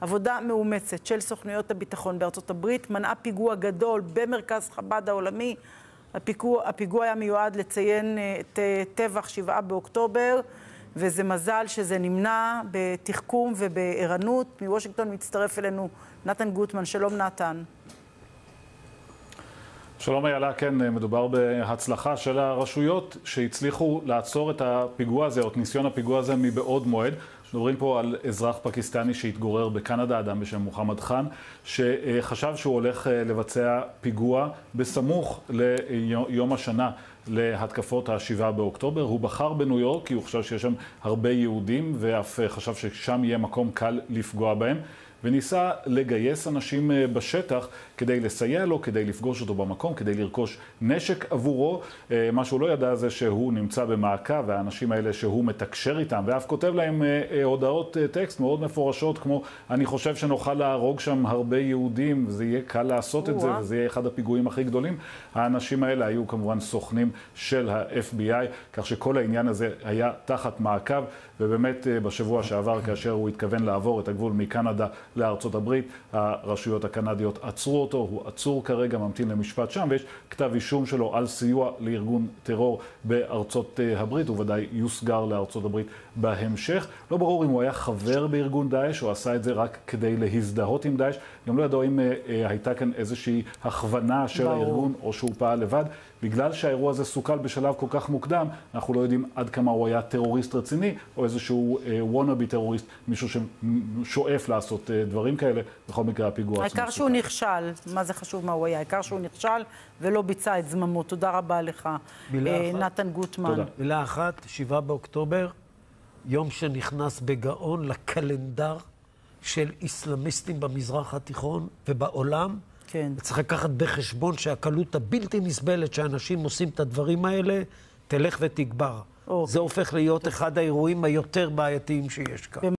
עבודה מאומצת של סוכנויות הביטחון בארצות הברית מנעה פיגוע גדול במרכז חב"ד העולמי. הפיגוע היה מיועד לציין את טבח 7 באוקטובר, וזה מזל שזה נמנע בתחכום ובערנות. מוושינגטון מצטרף אלינו נתן גוטמן. שלום נתן. שלום איילה, כן, מדובר בהצלחה של הרשויות שהצליחו לעצור את הפיגוע הזה, או את ניסיון הפיגוע הזה מבעוד מועד. מדברים פה על אזרח פקיסטני שהתגורר בקנדה, אדם בשם מוחמד חאן, שחשב שהוא הולך לבצע פיגוע בסמוך ליום השנה להתקפות ה-7 באוקטובר. הוא בחר בניו יורק כי הוא חשב שיש שם הרבה יהודים, ואף חשב ששם יהיה מקום קל לפגוע בהם. וניסה לגייס אנשים בשטח כדי לסייע לו, כדי לפגוש אותו במקום, כדי לרכוש נשק עבורו. מה שהוא לא ידע זה שהוא נמצא במעקב, והאנשים האלה שהוא מתקשר איתם, ואף כותב להם הודעות טקסט מאוד מפורשות, כמו אני חושב שנוכל להרוג שם הרבה יהודים, וזה יהיה קל לעשות את זה, וזה יהיה אחד הפיגועים הכי גדולים. האנשים האלה היו כמובן סוכנים של ה-FBI, כך שכל העניין הזה היה תחת מעקב, ובאמת בשבוע שעבר, כאשר הוא התכוון לעבור את הגבול מקנדה לארצות הברית, הרשויות הקנדיות עצרו אותו, הוא עצור כרגע, ממתין למשפט שם, ויש כתב אישום שלו על סיוע לארגון טרור בארצות הברית, הוא ודאי יוסגר לארצות הברית בהמשך. לא ברור אם הוא היה חבר בארגון דאעש, או עשה את זה רק כדי להזדהות עם דאעש. גם לא ידעו אם הייתה כאן איזושהי הכוונה של הארגון, או שהוא פעל לבד. בגלל שהאירוע הזה סוכל בשלב כל כך מוקדם, אנחנו לא יודעים עד כמה הוא היה טרוריסט רציני, או איזשהו וונאבי טרוריסט, מישהו ששואף לעשות דברים כאלה. בכל מקרה הפיגוע עצמו. העיקר שהוא נכשל, מה זה חשוב מה הוא היה? העיקר שהוא נכשל ולא ביצע את זממו. תודה רבה לך, נתן גוטמן. תודה. מילה אחת, 7 באוקטובר, יום שנכנס בגאון לקלנדר של איסלאמיסטים במזרח התיכון ובעולם. כן. צריך לקחת בחשבון שהקלות הבלתי נסבלת שאנשים עושים את הדברים האלה, תלך ותגבר. זה הופך להיות אחד האירועים היותר בעייתיים שיש כאן.